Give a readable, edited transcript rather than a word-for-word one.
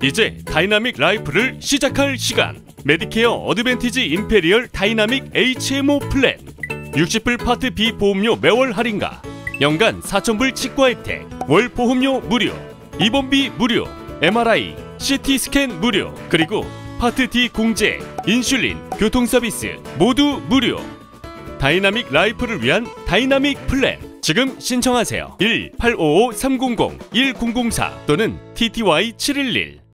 이제 다이나믹 라이프를 시작할 시간. 메디케어 어드밴티지 임페리얼 다이나믹 HMO 플랜. 60불 파트 B 보험료 매월 할인가. 연간 4,000불 치과 혜택. 월 보험료 무료. 입원비 무료. MRI, CT 스캔 무료. 그리고 파트 D 공제, 인슐린, 교통 서비스 모두 무료. 다이나믹 라이프를 위한 다이나믹 플랜. 지금 신청하세요. 1-855-300-1004 또는 TTY 711